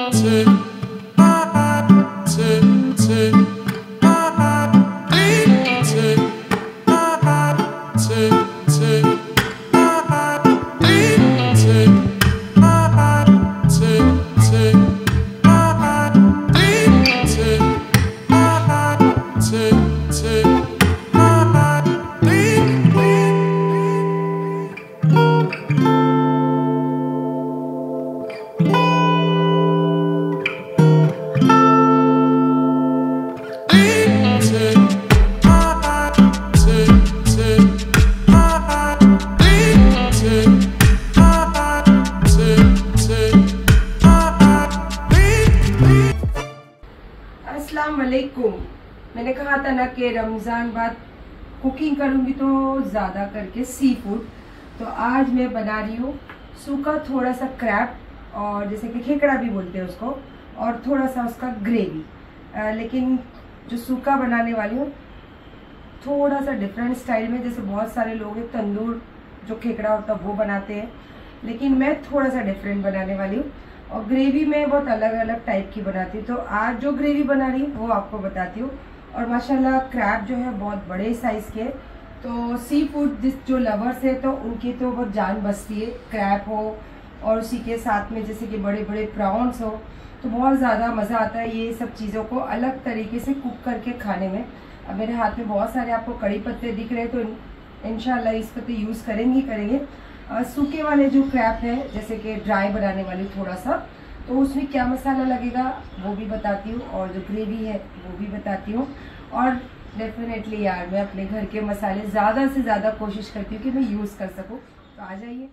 अस्सलामुअलैकुम। मैंने कहा था ना कि रमज़ान बाद कुकिंग करूंगी तो ज़्यादा करके सी फूड। तो आज मैं बना रही हूँ सूखा थोड़ा सा क्रैब, और जैसे कि खेकड़ा भी बोलते हैं उसको, और थोड़ा सा उसका ग्रेवी। लेकिन जो सूखा बनाने वाली हूँ थोड़ा सा डिफरेंट स्टाइल में। जैसे बहुत सारे लोग तंदूर जो खेकड़ा होता है वो बनाते हैं, लेकिन मैं थोड़ा सा डिफरेंट बनाने वाली हूँ। और ग्रेवी में बहुत अलग अलग टाइप की बनाती हूँ। तो आज जो ग्रेवी बना रही हूँ वो आपको बताती हूँ। और माशाल्लाह क्रैब जो है बहुत बड़े साइज के, तो सी फूड जो लवर्स है तो उनकी तो बहुत जान बसती है। क्रैब हो और उसी के साथ में जैसे कि बड़े बड़े प्रॉन्स हो, तो बहुत ज़्यादा मज़ा आता है ये सब चीज़ों को अलग तरीके से कुक करके खाने में। अब मेरे हाथ में बहुत सारे आपको कड़ी पत्ते दिख रहे हैं, तो इंशाल्लाह इसको तो यूज़ करेंगे। सूखे वाले जो क्रैब है, जैसे कि ड्राई बनाने वाली थोड़ा सा, तो उसमें क्या मसाला लगेगा वो भी बताती हूँ, और जो ग्रेवी है वो भी बताती हूँ। और डेफिनेटली यार मैं अपने घर के मसाले ज़्यादा से ज़्यादा कोशिश करती हूँ कि मैं यूज़ कर सकूँ। तो आ जाइए।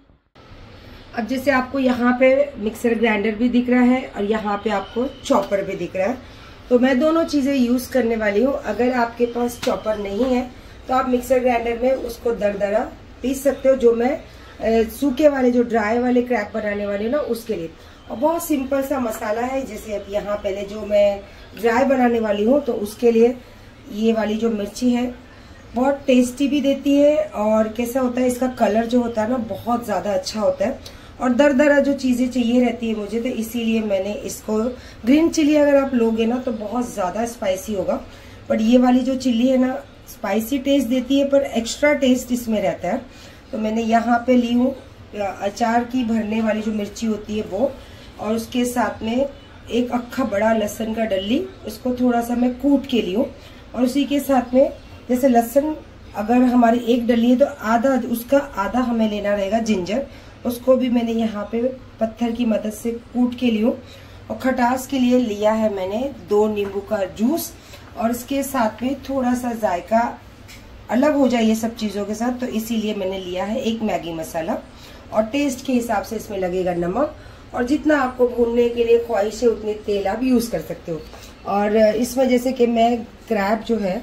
अब जैसे आपको यहाँ पे मिक्सर ग्राइंडर भी दिख रहा है और यहाँ पे आपको चॉपर भी दिख रहा है, तो मैं दोनों चीज़ें यूज़ करने वाली हूँ। अगर आपके पास चॉपर नहीं है तो आप मिक्सर ग्राइंडर में उसको दरदरा पीस सकते हो, जो मैं सूखे वाले जो ड्राई वाले क्रैब बनाने वाले ना उसके लिए। और बहुत सिंपल सा मसाला है। जैसे अब यहाँ पहले जो मैं ड्राई बनाने वाली हूँ तो उसके लिए ये वाली जो मिर्ची है बहुत टेस्टी भी देती है, और कैसा होता है इसका कलर जो होता है ना बहुत ज़्यादा अच्छा होता है, और दरदरा जो चीज़ें चाहिए रहती है मुझे, तो इसीलिए मैंने इसको। ग्रीन चिली अगर आप लोगे ना तो बहुत ज़्यादा स्पाइसी होगा, बट ये वाली जो चिल्ली है ना स्पाइसी टेस्ट देती है पर एक्स्ट्रा टेस्ट इसमें रहता है। तो मैंने यहाँ पे ली हूँ अचार की भरने वाली जो मिर्ची होती है वो, और उसके साथ में एक अक्खा बड़ा लहसुन का डल्ली, उसको थोड़ा सा मैं कूट के ली हूँ। और उसी के साथ में जैसे लहसुन अगर हमारी एक डली है तो आधा उसका आधा हमें लेना रहेगा जिंजर, उसको भी मैंने यहाँ पे पत्थर की मदद से कूट के ली हूँ। और खटास के लिए लिया है मैंने 2 नींबू का जूस, और इसके साथ में थोड़ा सा जायका अलग हो जाए ये सब चीज़ों के साथ, तो इसीलिए मैंने लिया है एक मैगी मसाला। और टेस्ट के हिसाब से इसमें लगेगा नमक, और जितना आपको भूनने के लिए ख्वाहिश है उतनी तेल आप यूज़ कर सकते हो। और इसमें जैसे कि मैं क्रैब जो है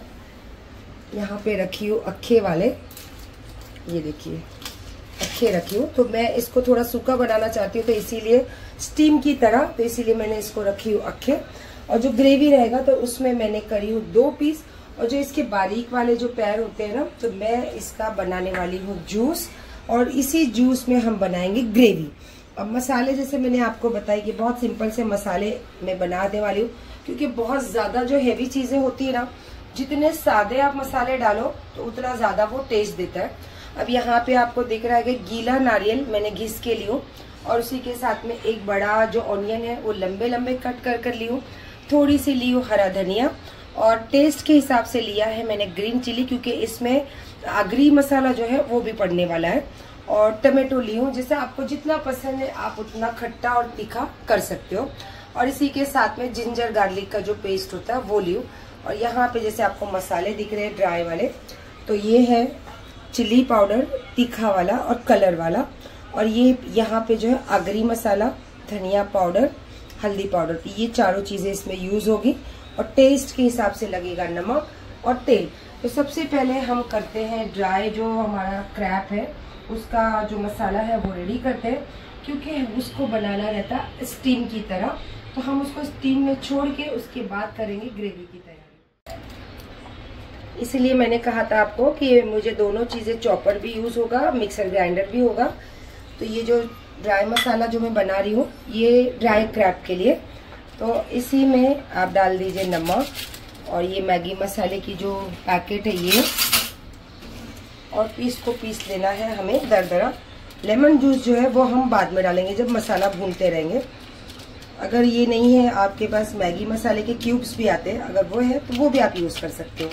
यहाँ पे रखी हूँ अक्खे वाले, ये देखिए अक्खे रखी हूँ। तो मैं इसको थोड़ा सूखा बनाना चाहती हूँ, तो इसीलिए स्टीम की तरह, तो इसीलिए मैंने इसको रखी हूँ अक्खे। और जो ग्रेवी रहेगा तो उसमें मैंने करी हूँ 2 पीस, और जो इसके बारीक वाले जो पैर होते हैं ना, तो मैं इसका बनाने वाली हूँ जूस, और इसी जूस में हम बनाएंगे ग्रेवी। अब मसाले जैसे मैंने आपको बताया कि बहुत सिंपल से मसाले मैं बनाने वाली हूँ, क्योंकि बहुत ज़्यादा जो हैवी चीज़ें होती है ना, जितने सादे आप मसाले डालो तो उतना ज़्यादा वो टेस्ट देता है। अब यहाँ पे आपको दिख रहा है कि गीला नारियल मैंने घिस के ली हूँ, और उसी के साथ में एक बड़ा जो ऑनियन है वो लंबे लंबे कट कर ली हूँ। थोड़ी सी ली हूँ हरा धनिया, और टेस्ट के हिसाब से लिया है मैंने ग्रीन चिली, क्योंकि इसमें आगरी मसाला जो है वो भी पड़ने वाला है। और टमाटो ली हूँ, जैसे आपको जितना पसंद है आप उतना खट्टा और तीखा कर सकते हो। और इसी के साथ में जिंजर गार्लिक का जो पेस्ट होता है वो ली हूँ। और यहाँ पे जैसे आपको मसाले दिख रहे हैं ड्राई वाले, तो ये है चिली पाउडर तीखा वाला और कलर वाला, और ये यहाँ पे जो है आगरी मसाला, धनिया पाउडर, हल्दी पाउडर, ये चारों चीज़ें इसमें यूज़ होगी। और टेस्ट के हिसाब से लगेगा नमक और तेल। तो सबसे पहले हम करते हैं ड्राई जो हमारा क्रैब है उसका जो मसाला है वो रेडी करते हैं, क्योंकि उसको बनाना रहता है स्टीम की तरह। तो हम उसको स्टीम में छोड़ के उसके बाद करेंगे ग्रेवी की तैयारी। इसलिए मैंने कहा था आपको कि मुझे दोनों चीज़ें, चॉपर भी यूज़ होगा, मिक्सर ग्राइंडर भी होगा। तो ये जो ड्राई मसाला जो मैं बना रही हूँ ये ड्राई क्रैब के लिए, तो इसी में आप डाल दीजिए नमक, और ये मैगी मसाले की जो पैकेट है ये, और इसको पीस लेना है हमें दरदरा। लेमन जूस जो है वो हम बाद में डालेंगे जब मसाला भूनते रहेंगे। अगर ये नहीं है आपके पास, मैगी मसाले के क्यूब्स भी आते हैं, अगर वो है तो वो भी आप यूज कर सकते हो।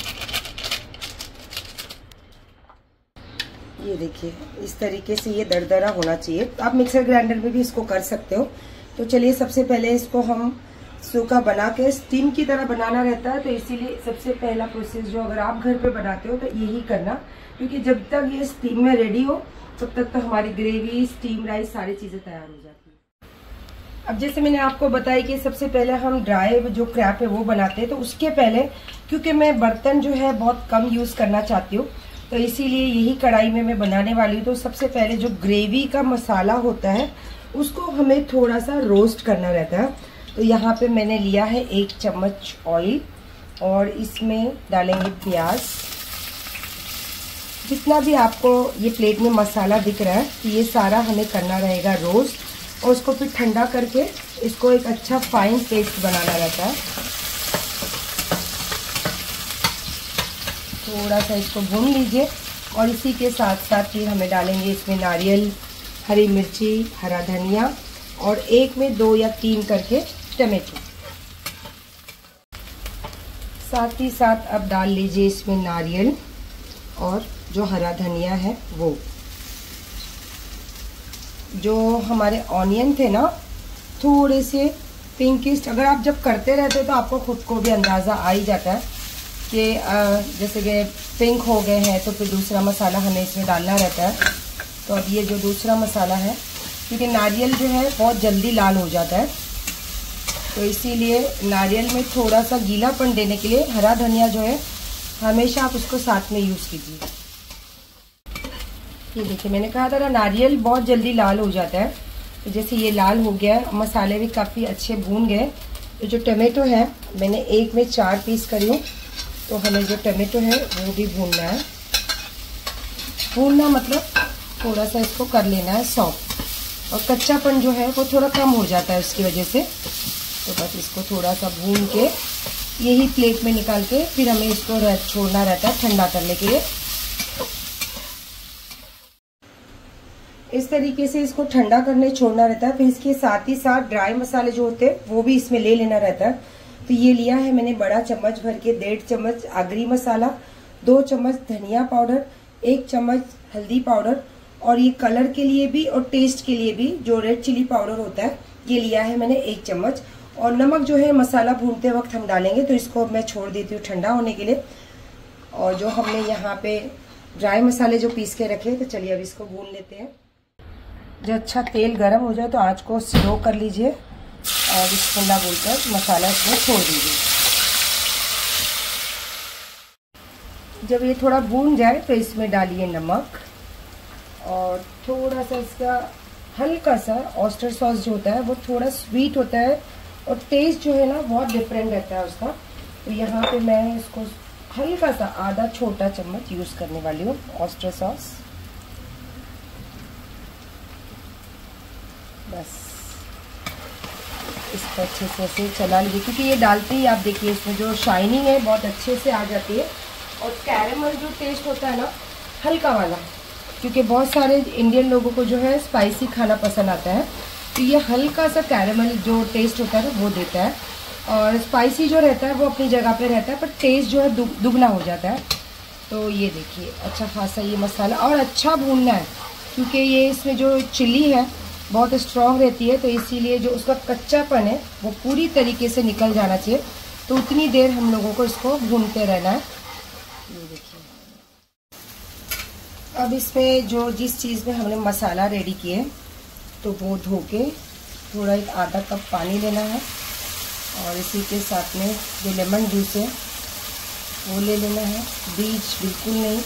ये देखिए इस तरीके से ये दरदरा होना चाहिए। आप मिक्सर ग्राइंडर में भी इसको कर सकते हो। तो चलिए सबसे पहले इसको हम सूखा बना के स्टीम की तरह बनाना रहता है, तो इसीलिए सबसे पहला प्रोसेस जो अगर आप घर पे बनाते हो तो यही करना, क्योंकि जब तक ये स्टीम में रेडी हो तब तक तो हमारी ग्रेवी, स्टीम राइस सारी चीजें तैयार हो जाती है। अब जैसे मैंने आपको बताया कि सबसे पहले हम ड्राई जो क्रैप है वो बनाते हैं, तो उसके पहले क्योंकि मैं बर्तन जो है बहुत कम यूज करना चाहती हूँ, तो इसीलिए यही कढ़ाई में मैं बनाने वाली हूँ। तो सबसे पहले जो ग्रेवी का मसाला होता है उसको हमें थोड़ा सा रोस्ट करना रहता है। तो यहाँ पे मैंने लिया है 1 चम्मच ऑयल, और इसमें डालेंगे प्याज। जितना भी आपको ये प्लेट में मसाला दिख रहा है, तो ये सारा हमें करना रहेगा रोस्ट, और उसको फिर ठंडा करके इसको एक अच्छा फाइन पेस्ट बनाना रहता है। थोड़ा सा इसको भून लीजिए, और इसी के साथ साथ ही हमें डालेंगे इसमें नारियल, हरी मिर्ची, हरा धनिया, और एक में 2 या 3 करके टमाटो। साथ ही साथ अब डाल लीजिए इसमें नारियल, और जो हरा धनिया है वो। जो हमारे ऑनियन थे ना थोड़े से पिंकिश, अगर आप जब करते रहते तो आपको खुद को भी अंदाज़ा आ ही जाता है कि जैसे कि पिंक हो गए हैं, तो फिर दूसरा मसाला हमें इसमें डालना रहता है। तो अब ये जो दूसरा मसाला है, क्योंकि नारियल जो है बहुत जल्दी लाल हो जाता है, तो इसीलिए नारियल में थोड़ा सा गीलापन देने के लिए हरा धनिया जो है हमेशा आप उसको साथ में यूज़ कीजिए। ये देखिए मैंने कहा था ना नारियल बहुत जल्दी लाल हो जाता है, तो जैसे ये लाल हो गया, मसाले भी काफ़ी अच्छे भून गए। तो जो टमाटो है मैंने 1 में 4 पीस करी हूँ, तो हमें जो टमाटो है वो भी भूनना है। भूनना मतलब थोड़ा सा इसको कर लेना है सॉफ्ट, और कच्चापन जो है वो थोड़ा कम हो जाता है उसकी वजह से। तो बस इसको थोड़ा सा भून के यही प्लेट में निकाल के फिर हमें इसको छोड़ना रहता है ठंडा करने के लिए। इस तरीके से इसको ठंडा करने छोड़ना रहता है। फिर इसके साथ ही साथ ड्राई मसाले जो होते हैं वो भी इसमें ले लेना रहता है। तो ये लिया है मैंने बड़ा चम्मच भर के 1.5 चम्मच आगरी मसाला, 2 चम्मच धनिया पाउडर, 1 चम्मच हल्दी पाउडर, और ये कलर के लिए भी और टेस्ट के लिए भी जो रेड चिली पाउडर होता है ये लिया है मैंने 1 चम्मच। और नमक जो है मसाला भूनते वक्त हम डालेंगे, तो इसको मैं छोड़ देती हूँ ठंडा होने के लिए। और जो हमने यहाँ पे ड्राई मसाले जो पीस के रखे, तो चलिए अब इसको भून लेते हैं। जब अच्छा तेल गर्म हो जाए तो आँच को स्लो कर लीजिए, और इस ठंडा भूनकर मसाला इसमें छोड़ दीजिए। जब ये थोड़ा भून जाए तो इसमें डालिए नमक, और थोड़ा सा इसका हल्का सा ऑयस्टर सॉस जो होता है वो थोड़ा स्वीट होता है, और टेस्ट जो है ना बहुत डिफरेंट रहता है उसका। तो यहाँ पे मैं इसको हल्का सा आधा छोटा चम्मच यूज़ करने वाली हूँ ऑयस्टर सॉस। बस इसको अच्छे से ऐसे चला लीजिए, क्योंकि ये डालते ही आप देखिए इसमें जो शाइनिंग है बहुत अच्छे से आ जाती है। और कैरेमल जो टेस्ट होता है ना हल्का वाला, क्योंकि बहुत सारे इंडियन लोगों को जो है स्पाइसी खाना पसंद आता है, तो ये हल्का सा कैरेमल जो टेस्ट होता है ना वो देता है। और स्पाइसी जो रहता है वो अपनी जगह पे रहता है, पर टेस्ट जो है दुगना हो जाता है। तो ये देखिए अच्छा खासा ये मसाला, और अच्छा भूनना है क्योंकि ये इसमें जो चिली है बहुत स्ट्रॉन्ग रहती है, तो इसीलिए जो उसका कच्चापन है वो पूरी तरीके से निकल जाना चाहिए। तो उतनी देर हम लोगों को इसको भूनते रहना है। ये देखिए अब इसमें जो जिस चीज़ में हमने मसाला रेडी किए तो वो धो के थोड़ा एक आधा कप पानी लेना है, और इसी के साथ में जो लेमन जूस है वो ले लेना है, बीज बिल्कुल नहीं।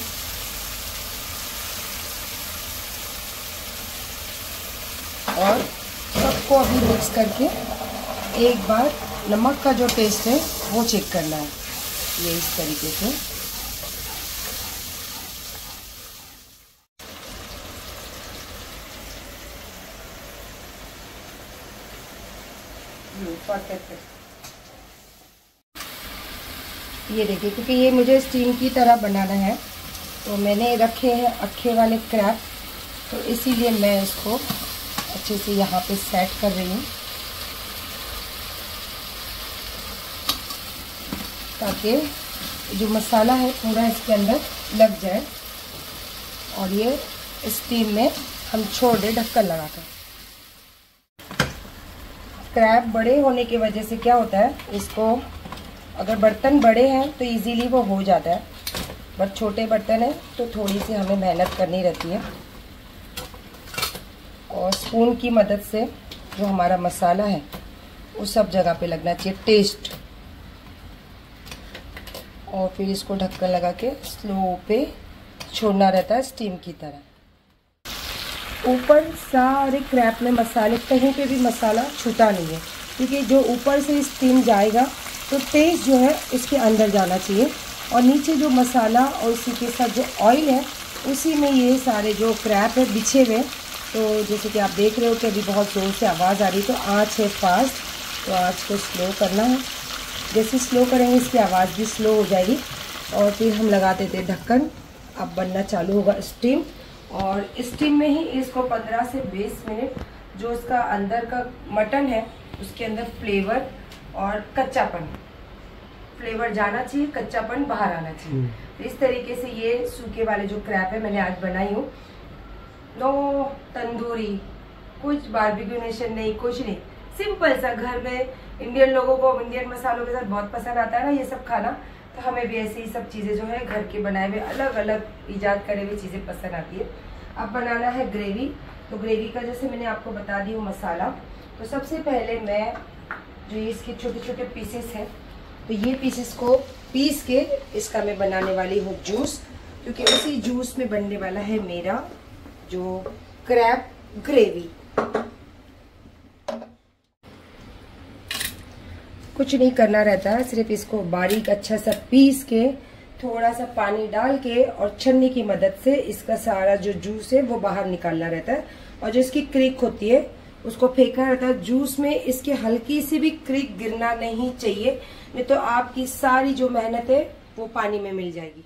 और सबको अभी मिक्स करके एक बार नमक का जो टेस्ट है वो चेक करना है, ये इस तरीके से। परफेक्ट है। ये देखिए, क्योंकि ये मुझे स्टीम की तरह बनाना है तो मैंने रखे हैं अक्खे वाले क्रैब, तो इसीलिए मैं इसको अच्छे से यहाँ पे सेट कर रही हूँ ताकि जो मसाला है पूरा इसके अंदर लग जाए और ये स्टीम में हम छोड़ दें ढक्कन लगाकर। क्रैब बड़े होने की वजह से क्या होता है, इसको अगर बर्तन बड़े हैं तो इजीली वो हो जाता है, बट छोटे बर्तन है तो थोड़ी सी हमें मेहनत करनी रहती है। और स्पून की मदद से जो हमारा मसाला है वो सब जगह पे लगना चाहिए, टेस्ट। और फिर इसको ढक्कन लगा के स्लो पे छोड़ना रहता है स्टीम की तरह। ऊपर सारे क्रैब में मसाले, कहीं पे भी मसाला छूटा नहीं है, क्योंकि जो ऊपर से स्टीम जाएगा तो टेस्ट जो है इसके अंदर जाना चाहिए और नीचे जो मसाला और उसी के साथ जो ऑयल है उसी में ये सारे जो क्रैब है बिछे हुए। तो जैसे कि आप देख रहे हो कि अभी बहुत ज़ोर से आवाज़ आ रही है, तो आँच है फास्ट, तो आँच को स्लो करना है। जैसे स्लो करेंगे इसकी आवाज़ भी स्लो हो जाएगी। और फिर हम लगा देते हैं ढक्कन, अब बनना चालू होगा स्टीम। और स्टीम में ही इसको 15 से 20 मिनट जो इसका अंदर का मटन है उसके अंदर फ्लेवर और कच्चापन, फ्लेवर जाना चाहिए, कच्चापन बाहर आना चाहिए। तो इस तरीके से ये सूखे वाले जो क्रैब है मैंने आज बनाई हूँ। नो तंदूरी, कुछ बारबेक्यू नेशन नहीं, कुछ नहीं, सिंपल सा। घर में इंडियन लोगों को इंडियन मसालों के साथ बहुत पसंद आता है ना ये सब खाना, तो हमें भी ऐसे ही सब चीज़ें जो है घर के बनाए हुए अलग अलग ईजाद करे हुए चीज़ें पसंद आती है। अब बनाना है ग्रेवी। तो ग्रेवी का जैसे मैंने आपको बता दी हूँ मसाला, तो सबसे पहले मैं जो इसके छोटे छोटे पीसेस हैं तो ये पीसेस को पीस के इसका मैं बनाने वाली हूँ जूस, क्योंकि उसी जूस में बनने वाला है मेरा जो क्रैब ग्रेवी। कुछ नहीं करना रहता है, सिर्फ इसको बारीक अच्छा सा पीस के थोड़ा सा पानी डाल के और छन्नी की मदद से इसका सारा जो जूस है वो बाहर निकालना रहता है। और जो इसकी क्रीक होती है उसको फेंकना रहता है जूस में। इसके हल्की सी भी क्रीक गिरना नहीं चाहिए, नहीं तो आपकी सारी जो मेहनत है वो पानी में मिल जाएगी।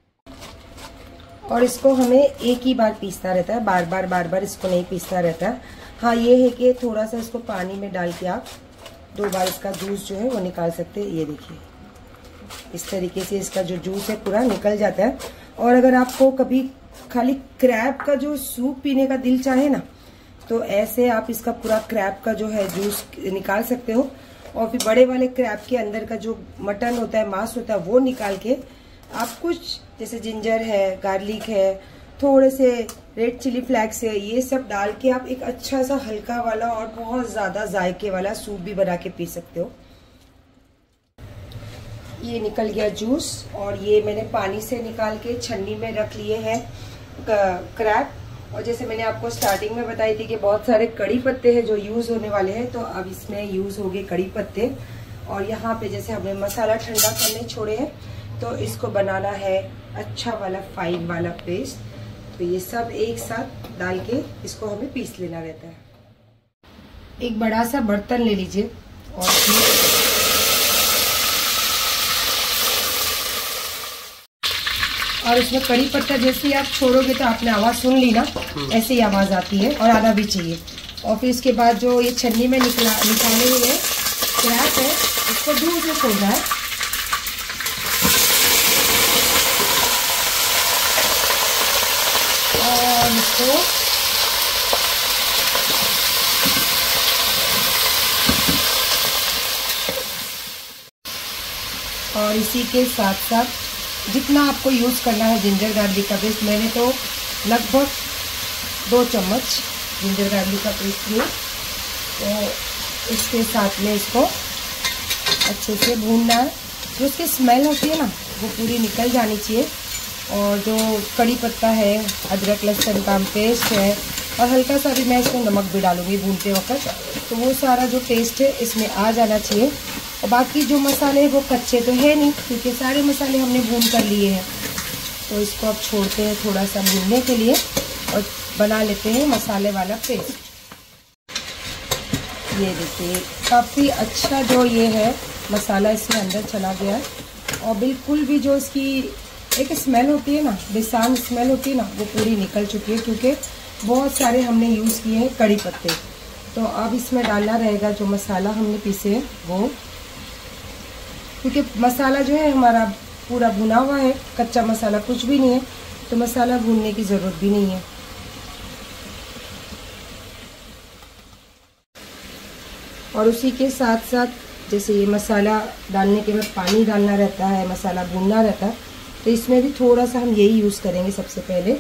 और इसको हमें एक ही बार पीसना रहता है, बार बार इसको नहीं पीसना रहता है। हाँ ये है कि थोड़ा सा इसको पानी में डाल के आप 2 बार इसका जूस जो है वो निकाल सकते हैं। ये देखिए इस तरीके से इसका जो जूस है पूरा निकल जाता है। और अगर आपको कभी खाली क्रैब का जो सूप पीने का दिल चाहे ना, तो ऐसे आप इसका पूरा क्रैब का जो है जूस निकाल सकते हो। और फिर बड़े वाले क्रैब के अंदर का जो मटन होता है, मांस होता है, वो निकाल के आप कुछ जैसे जिंजर है, गार्लिक है, थोड़े से रेड चिली फ्लैक्स है, ये सब डाल के आप एक अच्छा सा हल्का वाला और बहुत ज्यादा जायके वाला सूप भी बना के पी सकते हो। ये निकल गया जूस और ये मैंने पानी से निकाल के छन्नी में रख लिए हैं क्रैब। और जैसे मैंने आपको स्टार्टिंग में बताई थी कि बहुत सारे कड़ी पत्ते हैं जो यूज होने वाले हैं, तो अब इसमें यूज हो गए कड़ी पत्ते। और यहाँ पे जैसे हमने मसाला ठंडा करने छोड़े हैं तो इसको बनाना है अच्छा वाला फाइन वाला पेस्ट। तो ये सब एक साथ डाल के इसको हमें पीस लेना रहता है। एक बड़ा सा बर्तन ले लीजिए और उसमें कड़ी पत्ता जैसे ही आप छोड़ोगे तो आपने आवाज सुन ली ना, ऐसे ही आवाज आती है और आना भी चाहिए। और फिर इसके बाद जो ये छन्नी में निकाले हुए क्रैब है इसको दूर से खोलना है। और इसको और इसी के साथ साथ जितना आपको यूज़ करना है जिंजर गार्लिक का पेस्ट, मैंने तो लगभग 2 चम्मच जिंजर गार्लिक का पेस्ट लिया। तो इसके साथ में इसको अच्छे से भूनना है। जो उसकी स्मेल होती है ना वो पूरी निकल जानी चाहिए। और जो कड़ी पत्ता है, अदरक लहसुन का पेस्ट है और हल्का सा भी मैं इसमें नमक भी डालूंगी भूनते वक्त, तो वो सारा जो टेस्ट है इसमें आ जाना चाहिए। और बाकी जो मसाले वो कच्चे तो है नहीं क्योंकि सारे मसाले हमने भून कर लिए हैं। तो इसको अब छोड़ते हैं थोड़ा सा भूनने के लिए और बना लेते हैं मसाले वाला पेस्ट। ये देखिए काफ़ी अच्छा जो ये है मसाला इसमें अंदर चला गया है और बिल्कुल भी जो इसकी एक स्मेल होती है ना, बेसान स्मेल होती है ना, वो पूरी निकल चुकी है, क्योंकि बहुत सारे हमने यूज़ किए हैं कड़ी पत्ते। तो अब इसमें डालना रहेगा जो मसाला हमने पीसे है वो, क्योंकि मसाला जो है हमारा पूरा भुना हुआ है, कच्चा मसाला कुछ भी नहीं है, तो मसाला भूनने की ज़रूरत भी नहीं है। और उसी के साथ साथ जैसे ये मसाला डालने के बाद पानी डालना रहता है, मसाला भूनना रहता है, तो इसमें भी थोड़ा सा हम यही यूज़ करेंगे सबसे पहले।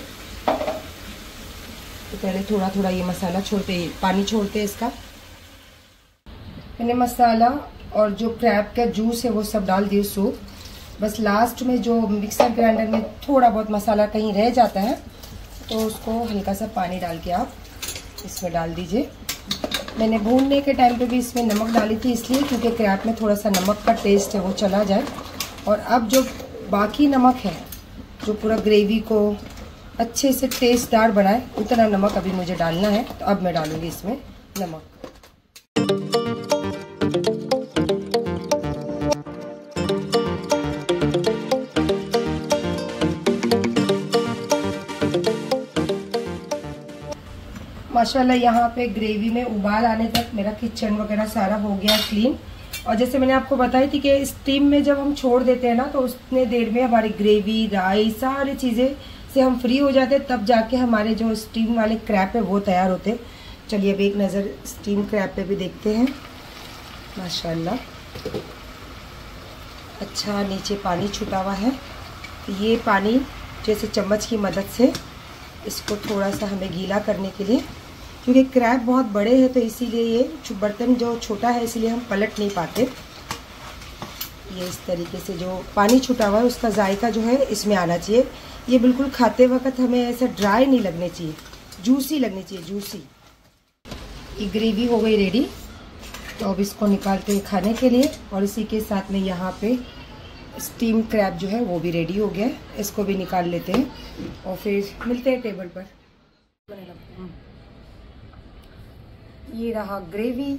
तो पहले थोड़ा थोड़ा ये मसाला छोड़ते, पानी छोड़ते हैं इसका। मैंने मसाला और जो क्रैब का जूस है वो सब डाल दिए सूप। बस लास्ट में जो मिक्सर ग्राइंडर में थोड़ा बहुत मसाला कहीं रह जाता है, तो उसको हल्का सा पानी डाल के आप इसमें डाल दीजिए। मैंने भूनने के टाइम पे भी इसमें नमक डाली थी, इसलिए क्योंकि क्रैब में थोड़ा सा नमक का टेस्ट है वो चला जाए। और अब जो बाकी नमक है जो पूरा ग्रेवी को अच्छे से टेस्टदार बनाए, उतना नमक अभी मुझे डालना है। तो अब मैं डालूंगी इसमें नमक। माशाल्लाह यहाँ पे ग्रेवी में उबाल आने तक मेरा किचन वगैरह सारा हो गया क्लीन। और जैसे मैंने आपको बताई थी कि स्टीम में जब हम छोड़ देते हैं ना, तो उतने देर में हमारी ग्रेवी, राइस, सारी चीज़ें से हम फ्री हो जाते हैं, तब जाके हमारे जो स्टीम वाले क्रैब है वो तैयार होते हैं। चलिए अब एक नज़र स्टीम क्रैब पे भी देखते हैं। माशाल्लाह अच्छा नीचे पानी छूटा हुआ है। तो ये पानी जैसे चम्मच की मदद से इसको थोड़ा सा हमें गीला करने के लिए, क्योंकि क्रैब बहुत बड़े हैं तो इसीलिए ये बर्तन जो छोटा है इसलिए हम पलट नहीं पाते। ये इस तरीके से जो पानी छूटा हुआ है उसका जायका जो है इसमें आना चाहिए। ये बिल्कुल खाते वक्त हमें ऐसा ड्राई नहीं लगने चाहिए, जूसी लगनी चाहिए, जूसी। ये ग्रेवी हो गई रेडी। तो अब इसको निकालते हैं खाने के लिए। और इसी के साथ में यहाँ पे स्टीम क्रैब जो है वो भी रेडी हो गया है, इसको भी निकाल लेते हैं और फिर मिलते हैं टेबल पर। ये रहा ग्रेवी।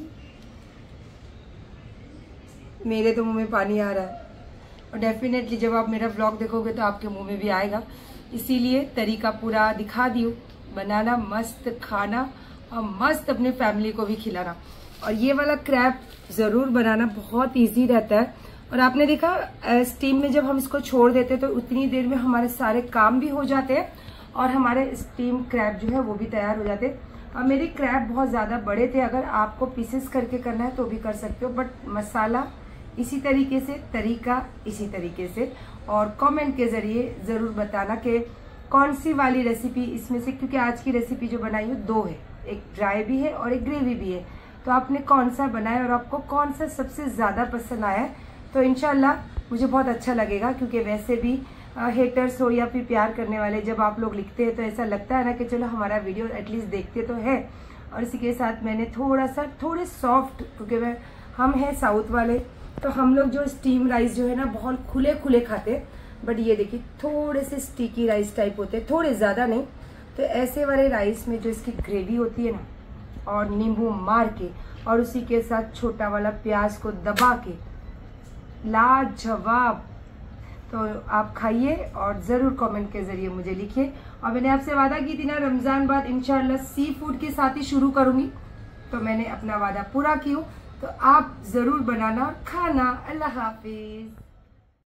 मेरे तो मुंह में पानी आ रहा है, और डेफिनेटली जब आप मेरा व्लॉग देखोगे तो आपके मुंह में भी आएगा। इसीलिए तरीका पूरा दिखा दियो, बनाना, मस्त खाना और मस्त अपने फैमिली को भी खिलाना। और ये वाला क्रैब जरूर बनाना, बहुत इजी रहता है। और आपने देखा स्टीम में जब हम इसको छोड़ देते तो उतनी देर में हमारे सारे काम भी हो जाते हैं और हमारे स्टीम क्रैब जो है वो भी तैयार हो जाते हैं। और मेरे क्रैब बहुत ज़्यादा बड़े थे, अगर आपको पीसेस करके करना है तो भी कर सकते हो, बट मसाला इसी तरीके से, तरीका इसी तरीके से। और कमेंट के ज़रिए ज़रूर बताना कि कौन सी वाली रेसिपी इसमें से, क्योंकि आज की रेसिपी जो बनाई है दो है, एक ड्राई भी है और एक ग्रेवी भी है। तो आपने कौन सा बनाया और आपको कौन सा सबसे ज़्यादा पसंद आया है, तो इंशाल्लाह मुझे बहुत अच्छा लगेगा। क्योंकि वैसे भी हेटर्स हो या फिर प्यार करने वाले जब आप लोग लिखते हैं तो ऐसा लगता है ना कि चलो हमारा वीडियो एटलीस्ट देखते तो है। और इसी के साथ मैंने थोड़े सॉफ्ट, क्योंकि हम हैं साउथ वाले तो हम लोग जो स्टीम राइस जो है ना बहुत खुले खुले खाते, बट ये देखिए थोड़े से स्टिकी राइस टाइप होते हैं, थोड़े ज़्यादा नहीं। तो ऐसे वाले राइस में जो इसकी ग्रेवी होती है ना, और नींबू मार के और उसी के साथ छोटा वाला प्याज को दबा के, लाजवाब। तो आप खाइए और ज़रूर कमेंट के ज़रिए मुझे लिखिए। और मैंने आपसे वादा की थी ना, रमज़ान बाद इंशाल्लाह सी फूड के साथ ही शुरू करूँगी, तो मैंने अपना वादा पूरा किया। तो आप ज़रूर बनाना और खाना। अल्लाह हाफिज़।